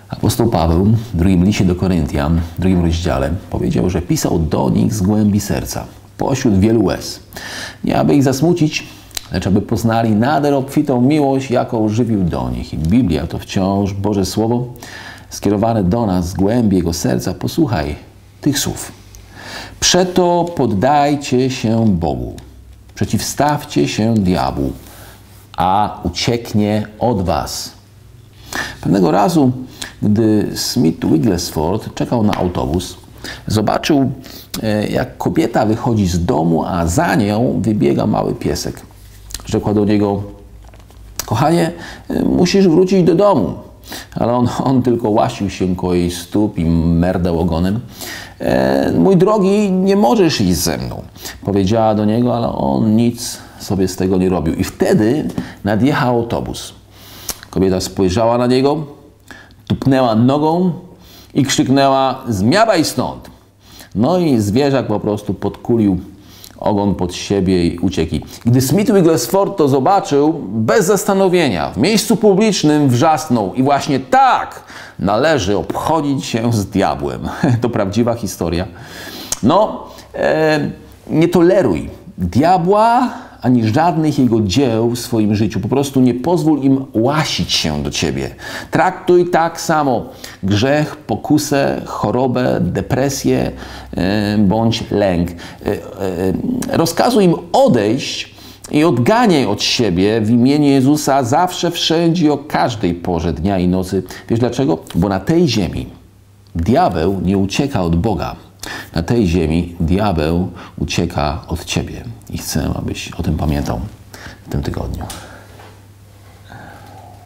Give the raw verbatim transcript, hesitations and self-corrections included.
Apostoł Paweł w drugim liście do Koryntian, w drugim rozdziale, powiedział, że pisał do nich z głębi serca, pośród wielu łez. Nie aby ich zasmucić, lecz aby poznali nader obfitą miłość, jaką żywił do nich. I Biblia to wciąż Boże Słowo, skierowane do nas z głębi Jego serca. Posłuchaj tych słów. Przeto poddajcie się Bogu, przeciwstawcie się diabłu, a ucieknie od was. Pewnego razu, gdy Smith Wigglesworth czekał na autobus, zobaczył, jak kobieta wychodzi z domu, a za nią wybiega mały piesek. Rzekła do niego: kochanie, musisz wrócić do domu. Ale on, on tylko łasił się koło jej stóp i merdał ogonem. E, mój drogi, nie możesz iść ze mną, powiedziała do niego, ale on nic sobie z tego nie robił. I wtedy nadjechał autobus. Kobieta spojrzała na niego, tupnęła nogą i krzyknęła: zmiawaj stąd! No i zwierzak po prostu podkulił ogon pod siebie i uciekł. Gdy Smith Wigglesworth to zobaczył, bez zastanowienia, w miejscu publicznym wrzasnął: i właśnie tak należy obchodzić się z diabłem. To prawdziwa historia. No, e, nie toleruj diabła ani żadnych jego dzieł w swoim życiu. Po prostu nie pozwól im łasić się do ciebie. Traktuj tak samo grzech, pokusę, chorobę, depresję e, bądź lęk. E, e, rozkazuj im odejść i odganiaj od siebie w imieniu Jezusa zawsze, wszędzie, o każdej porze dnia i nocy. Wiesz dlaczego? Bo na tej ziemi diabeł nie ucieka od Boga. Na tej ziemi diabeł ucieka od ciebie. I chcę, abyś o tym pamiętał w tym tygodniu.